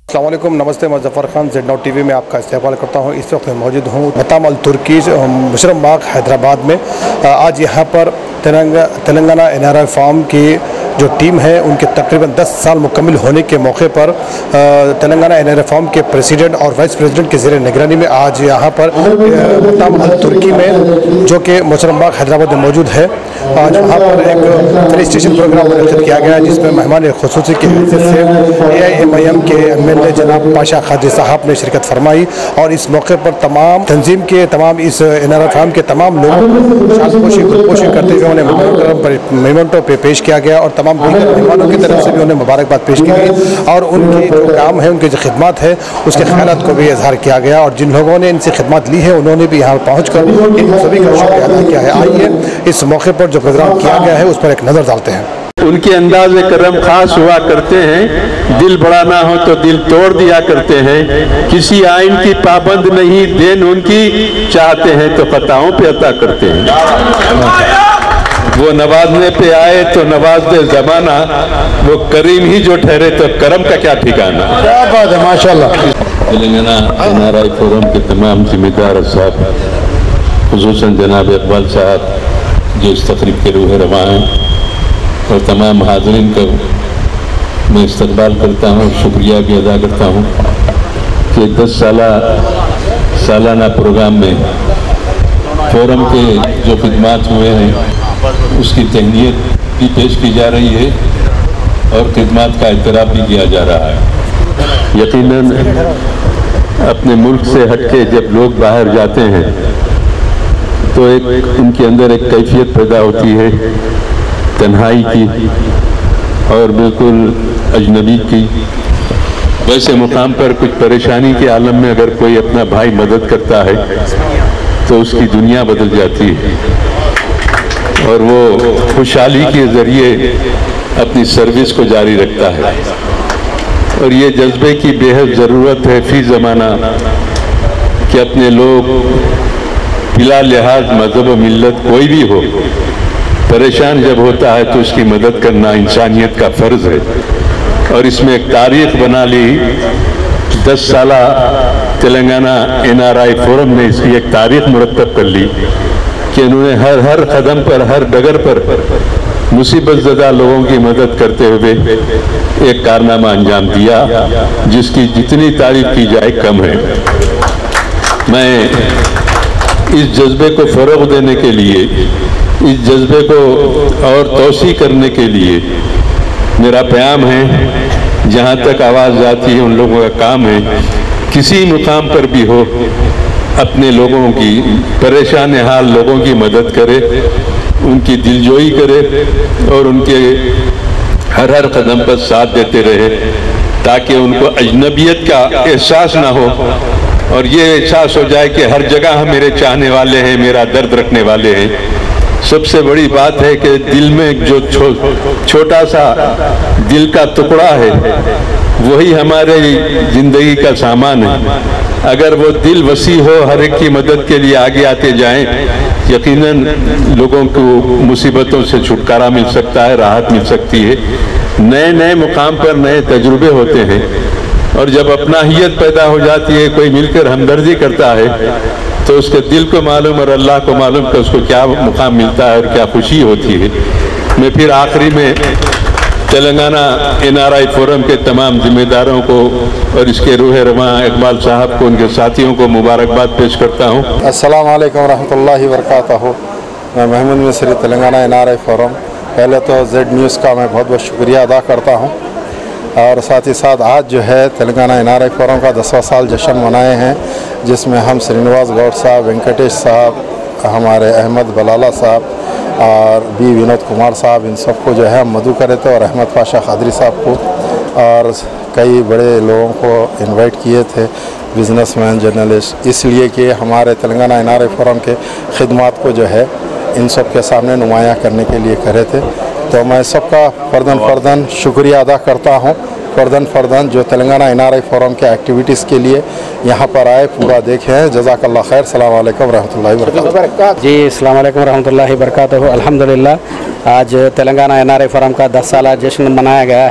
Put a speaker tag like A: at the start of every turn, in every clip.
A: अस्सलाम वालेकुम, नमस्ते। मैं ज़फ़र खान Z-Now TV में आपका इस्तेमाल करता हूँ। इस वक्त मैं मौजूद हूँ मताम अल तुर्की मुशर्रफ बाग हैदराबाद में। आज यहाँ पर तेलंगाना NRI फॉर्म की जो टीम है उनके तकरीबन 10 साल मुकम्मिल होने के मौके पर तेलंगाना NRI फॉर्म के प्रेसिडेंट और वाइस प्रेसिडेंट के ज़ेरे निगरानी में आज यहाँ पर मताम अल तुर्की में जो कि मुशर्रफ बाग हैदराबाद में मौजूद है, आज वहाँ पर एक फेलिसिटेशन प्रोग्राम मुनक़िद किया गया जिसमें मेहमान खुसूसी की हैसियत से AIMIM के MLA जनाब पाशा खादी साहब ने शिरकत फरमाई और इस मौके पर तमाम तंजीम के तमाम इस NRI फॉर्म के तमाम लोगों शानपोशी करते हुए उन्हें मेमेंटो पे पेश किया गया और तमाम मेहमानों की तरफ से भी उन्हें मुबारकबाद पेश की गई और उनकी जो काम है, उनकी जो खिदमत है, उसके ख्यालात को भी इजहार किया गया और जिन लोगों ने इनसे खिदमत ली है उन्होंने भी यहाँ पहुँच कर इन सभी का शुक्रिया अदा किया है। आइए इस मौके पर जो प्रोग्राम किया गया है उस पर एक नज़र डालते हैं।
B: उनके अंदाज करम खास हुआ करते हैं, दिल बड़ा ना हो तो दिल तोड़ दिया करते हैं, किसी आइन की पाबंद नहीं, देन उनकी चाहते हैं तो खताओं पे अता करते हैं। वो नवाजने पे आए तो नवाज दे जमाना, वो करीम ही जो ठहरे तो करम का क्या ठिकाना। क्या बात है, माशाल्लाह। तेलंगाना NRI फोरम के तमाम जिम्मेदार साहब, खुसूसन जनाब इकबाल साहब जो इस तकरीब के रूह रवा हैं, और तमाम हाज़रीन का मैं इस्तकबाल करता हूँ, शुक्रिया भी अदा करता हूँ कि 10 सालाना प्रोग्राम में फोरम के जो खिदमात हुए हैं उसकी तहनीत भी पेश की जा रही है और खिदमात का एतराफ़ भी किया जा रहा है। यकीनन अपने मुल्क से हटके जब लोग बाहर जाते हैं तो एक उनके अंदर एक कैफियत पैदा होती है तन्हाई की और बिल्कुल अजनबी की। वैसे मुकाम पर कुछ परेशानी के आलम में अगर कोई अपना भाई मदद करता है तो उसकी दुनिया बदल जाती है और वो खुशहाली के ज़रिए अपनी सर्विस को जारी रखता है। और ये जज्बे की बेहद ज़रूरत है फी ज़माना कि अपने लोग बिला लिहाज मज़हब व मिल्लत कोई भी हो, परेशान जब होता है तो उसकी मदद करना इंसानियत का फ़र्ज़ है। और इसमें एक तारीख़ बना ली, 10 साला तेलंगाना NRI फोरम ने इसकी एक तारीख़ मुरतब कर ली कि उन्होंने हर कदम पर, हर डगर पर मुसीबत ज़दा लोगों की मदद करते हुए एक कारनामा अंजाम दिया जिसकी जितनी तारीफ़ की जाए कम है। मैं इस जज्बे को फ़रोग़ देने के लिए, इस जज्बे को और तोसी करने के लिए मेरा प्याम है, जहाँ तक आवाज़ जाती है उन लोगों का काम है किसी मुकाम पर भी हो अपने लोगों की, परेशान हाल लोगों की मदद करे, उनकी दिलजोई करे और उनके हर कदम पर साथ देते रहे ताकि उनको अजनबियत का एहसास ना हो और ये एहसास हो जाए कि हर जगह मेरे चाहने वाले हैं, मेरा दर्द रखने वाले हैं। सबसे बड़ी बात है कि दिल में जो छोटा सा दिल का टुकड़ा है वही हमारे ज़िंदगी का सामान है। अगर वो दिल वसी हो, हर एक की मदद के लिए आगे आते जाएं, यकीनन लोगों को मुसीबतों से छुटकारा मिल सकता है, राहत मिल सकती है। नए नए मुकाम पर नए तजुर्बे होते हैं और जब अपनाहियत पैदा हो जाती है, कोई मिलकर हमदर्दी करता है तो उसके दिल को मालूम और अल्लाह को मालूम कि उसको क्या मुकाम मिलता है और क्या खुशी होती है। मैं फिर आखिरी में तेलंगाना NRI फोरम के तमाम जिम्मेदारों को और इसके रूह रवां इकबाल साहब को, उनके साथियों को मुबारकबाद पेश करता हूँ।
A: अस्सलाम वालेकुम रहमतुल्लाहि व बरकातहू। मैं महमूद मिस्री, तेलंगाना NRI फोरम। पहले तो Z न्यूज़ का मैं बहुत बहुत शुक्रिया अदा करता हूँ और साथ ही साथ आज जो है तेलंगाना NRI फोरम का 10वां साल जश्न मनाए हैं जिसमें हम श्रीनिवास गौड़ साहब, वेंकटेश साहब, हमारे अहमद बलाला साहब और B विनोद कुमार साहब, इन सबको जो है हम मदू करे थे और अहमद पाशा खादरी साहब को और कई बड़े लोगों को इनवाइट किए थे, बिजनेसमैन, जर्नलिस्ट, इसलिए कि हमारे तेलंगाना NRI फोरम के खिदमात को जो है इन सब के सामने नुमायाँ करने के लिए करे थे। तो मैं सबका फ़र्दन शुक्रिया अदा करता हूँ, फ़र्दन जो तेलंगाना NRI फोरम के एक्टिविटीज़ के लिए यहाँ पर आए, पूरा देखें। जज़ाकल्लाह खैर। अस्सलाम वालेकुम रहमतुल्लाहि व बरकातहू।
C: जी, अस्सलाम वालेकुम रहमतुल्लाहि व बरकातहू। अल्हम्दुलिल्लाह आज तेलंगाना NRI फोरम का 10 साला जश्न मनाया गया है।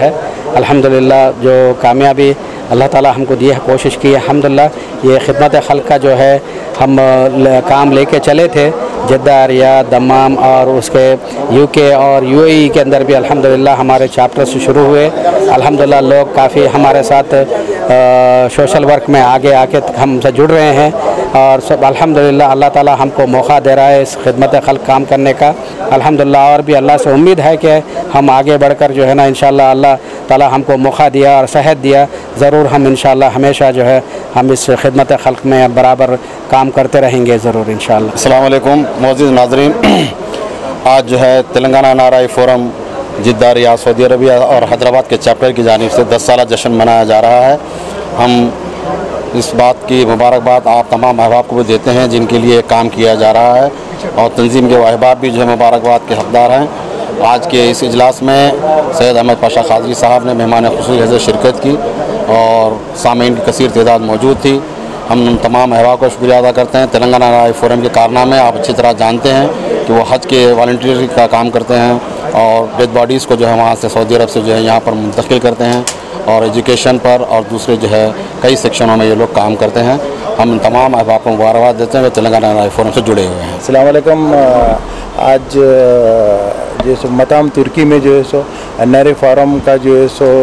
C: अल्हम्दुलिल्लाह जो कामयाबी अल्लाह ताला हमको दी है, कोशिश की है अल्हम्दुलिल्लाह। ये खिदमत खल्क का जो है हम काम लेके चले थे जिद्दा, रियाद, दम्माम और उसके यूके और यूएई के अंदर भी अल्हम्दुलिल्लाह हमारे चैप्टर्स शुरू हुए। अल्हम्दुलिल्लाह लोग काफ़ी हमारे साथ सोशल वर्क में आगे आके हमसे जुड़ रहे हैं और सब अल्हम्दुलिल्लाह अल्लाह ताला हमको मौका दे रहा है इस खिदमत खल्क काम करने का अल्हम्दुलिल्लाह। और भी अल्लाह से उम्मीद है कि हम आगे बढ़कर जो है ना इंशाअल्लाह अल्लाह ताला हमको मौका दिया और सेहत दिया, ज़रूर हम इंशाअल्लाह हमेशा जो है हम इस खिदमत खल्क में बराबर काम करते रहेंगे ज़रूर इंशाअल्लाह।
D: अस्सलाम वालेकुम मोअज़्ज़िज़ नाज़रीन, आज जो है Telangana NRI forum Jeddah, Riyadh, Saudi Arabia और हैदराबाद के चैप्टर की जानिब से 10 साला जश्न मनाया जा रहा है। हम इस बात की मुबारकबाद आप तमाम अहबाब को भी देते हैं जिनके लिए काम किया जा रहा है और तंजीम के अहबाब भी जो है मुबारकबाद के हकदार हैं। आज के इस इजलास में सैयद अहमद पाशा खादरी साहब ने मेहमान खुसूसी हैसियत शिरकत की और सामीन की कसीर तादाद मौजूद थी। हम तमाम अहबाब का शुक्रिया अदा करते हैं। तेलंगाना एनआरआई फोरम के कारनामे आप अच्छी तरह जानते हैं कि वो हज के वॉलंटियर का काम करते हैं और डेड बॉडीज़ को जो है वहाँ से सऊदी अरब से जो है यहाँ पर मुंतकिल करते हैं और एजुकेशन पर और दूसरे जो है कई सेक्शनों में ये लोग काम करते हैं। हम तमाम अहबाब को मुबारकबाद देते हैं जो तेलंगाना एनआरआई फोरम से जुड़े हुए हैं।
E: अस्सलाम वालेकुम। आज जो सो मताम तुर्की में जो है सो एनआरआई फोरम का जो है सो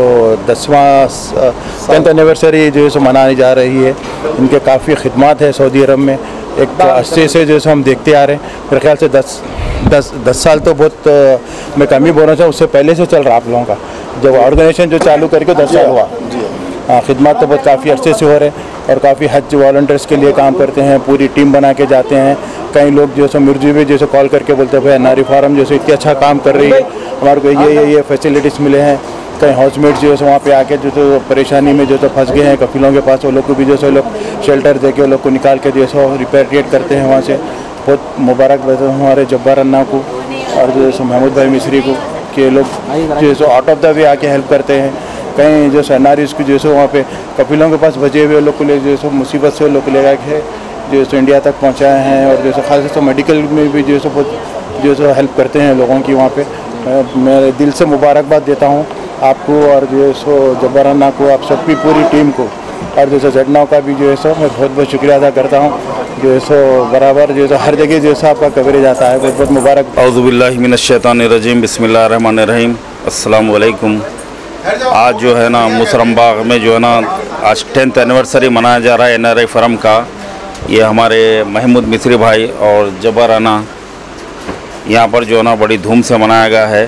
E: 10th एनिवर्सरी जो है सो मनाई जा रही है। इनके काफ़ी खिदमत है सऊदी अरब में, एक अरसे से जो है हम देखते आ रहे हैं। मेरे ख्याल से 10 साल तो बहुत मैं कम ही बोलना चाहूँ, उससे पहले से चल रहा आप लोगों का, जब ऑर्गेनाइजेशन जो चालू करके 10 साल हुआ। हाँ, खिदमत तो बहुत काफ़ी अरसे से हो रहे हैं और काफ़ी हज वॉलंटियर्स के लिए काम करते हैं, पूरी टीम बना के जाते हैं। कई लोग जो है मिर्जी भी जैसे कॉल करके बोलते हैं भाई एनआरआई फोरम जो है इतनी अच्छा काम कर रही है, हमारे को ये फैसिलिटीज़ मिले हैं। कई हाउसमेट्स जो है वहाँ पे आके जो तो परेशानी में जो तो फंस गए हैं कफिलों के पास, वो लोग को भी जो है लोग शेल्टर दे के वो लोग को निकाल के जो है रिपेट्रिएट करते हैं वहाँ से। बहुत मुबारक देता हूँ हमारे जब्बार अन्ना को और जो है महमूद भाई मिस्री को कि लोग जो है आउट ऑफ द वे आके हेल्प करते हैं। कहीं जो एनआरआईज़ की जो है वहाँ पे कफिलों के पास बचे हुए लोग को ले जो है मुसीबत से लोग ले के जो है इंडिया तक पहुँचाए हैं और जो है खास तो मेडिकल में भी जो है बहुत जो है हेल्प करते हैं लोगों की वहाँ पे। मैं दिल से मुबारकबाद देता हूँ आपको और जो है जब्बार अन्ना को, आप सब की पूरी टीम को और जो है ज़ेडनाव का भी जो है मैं बहुत बहुत शुक्रिया अदा करता हूँ। जो है बराबर जो है हर जगह जो है आपका कवरेज आता है, बहुत बहुत मुबारक।
F: औज़ुबिल्लाहि मिनश्शैतानिर्रजीम, बिस्मिल्लाहिर्रहमानिर्रहीम, अस्सलाम वालेकुम। आज जो है ना मुसरम बाग में जो है ना आज 10th एनिवर्सरी मनाया जा रहा है एनआरआई फोरम का। ये हमारे महमूद मिस्री भाई और जब्बार अन्ना यहाँ पर जो है ना बड़ी धूम से मनाया गया है।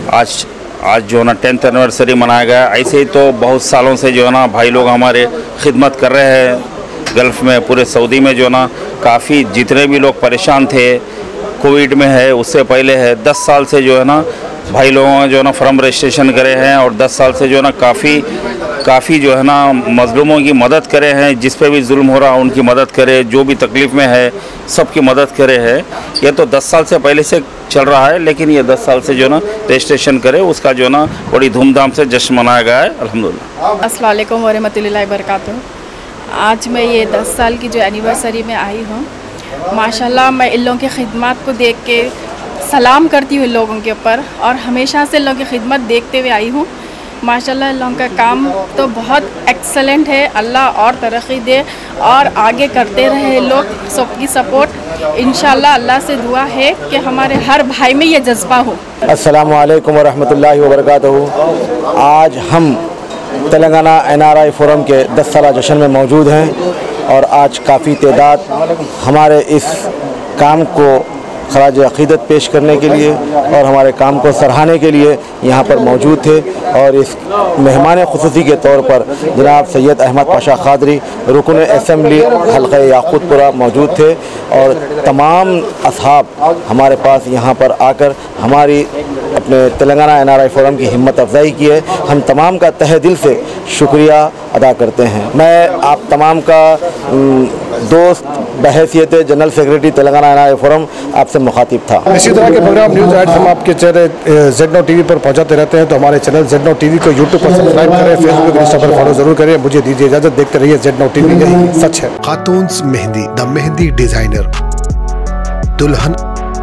F: आज जो है ना 10th एनिवर्सरी मनाया गया। ऐसे ही तो बहुत सालों से जो है ना भाई लोग हमारे खिदमत कर रहे हैं गल्फ़ में, पूरे सऊदी में जो है ना काफ़ी जितने भी लोग परेशान थे, कोविड में है, उससे पहले है, 10 साल से जो है ना भाई लोगों ने जो है ना फर्म रजिस्ट्रेशन करे हैं और 10 साल से जो है ना काफ़ी जो है ना मज़लूमों की मदद करे हैं, जिस पे भी जुल्म हो रहा है उनकी मदद करे, जो भी तकलीफ़ में है सबकी मदद करे है। ये तो 10 साल से पहले से चल रहा है, लेकिन ये 10 साल से जो है ना रजिस्ट्रेशन करे उसका जो है ना बड़ी धूमधाम से जश्न मनाया गया है अल्हम्दुलिल्लाह।
G: अस्सलाम वालेकुम व रहमतुल्लाहि व बरकातुहू। आज मैं ये 10 साल की जो एनिवर्सरी में आई हूँ, माशाल्लाह मैं इन लोगों की खिदमत को देख के सलाम करती हूँ इन लोगों के ऊपर और हमेशा से इन लोगों की खिदमत देखते हुए आई हूँ। माशाल्लाह इन लोगों का काम तो बहुत एक्सेलेंट है, अल्लाह और तरक्की दे और आगे करते रहे लोग, सबकी सपोर्ट इंशाल्लाह। अल्लाह से दुआ है कि हमारे हर भाई में ये जज्बा हो।
C: अस्सलामु अलैकुम व रहमतुल्लाहि व बरकातुहू। आज हम तेलंगाना एनआरआई फोरम के 10 साला जश्न में मौजूद हैं और आज काफ़ी तादाद हमारे इस काम को खराज अक़ीदत पेश करने के लिए और हमारे काम को सराहने के लिए यहाँ पर मौजूद थे। और इस मेहमान खुसूसी के तौर पर जनाब सैयद अहमद पाशा खादरी रुकन असम्बली हल्क़ा याक़ूतपुरा मौजूद थे और तमाम असहाब हमारे पास यहाँ पर आकर हमारी अपने तेलंगाना एनआरआई फोरम की हिम्मत अफजाई की है। हम तमाम का तहे दिल से शुक्रिया अदा करते हैं। मैं आप तमाम का दोस्त बहैसियत general secretary Telangana NRI forum आपसे मुखातिब था।
A: इसी तरह के प्रोग्राम न्यूज़ एड्स हम आपके चैनल ज़ेडनाव टीवी पर पहुंचाते रहते हैं, तो हमारे चैनल ज़ेडनाव टीवी को यूट्यूब पर सब्सक्राइब करें, फेसबुक इंस्टा पर फॉलो जरूर करें। मुझे दीजिए इजाज़त, देखते रहिए ज़ेडनाव टीवी, यही सच है।
H: खातून्स मेहंदी, द मेहंदी डिज़ाइनर, दुल्हन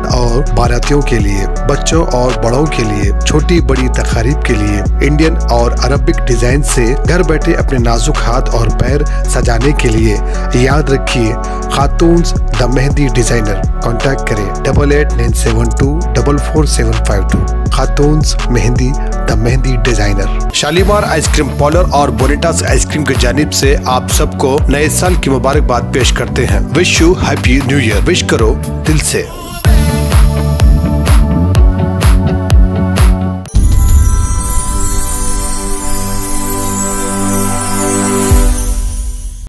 A: और बारातियों के लिए, बच्चों और बड़ों के लिए, छोटी बड़ी तकारीब के लिए इंडियन और अरबिक डिजाइन से घर बैठे अपने नाजुक हाथ और पैर सजाने के लिए याद रखिए Khatoon's the mehndi designer. Contact करें 8897244752। Khatoon's mehndi the mehndi designer. Shalimar ice cream parlour और बोनिटास आइसक्रीम की जानिब से आप सबको नए साल की मुबारकबाद पेश करते हैं। Wish you happy new year. Wish करो दिल से।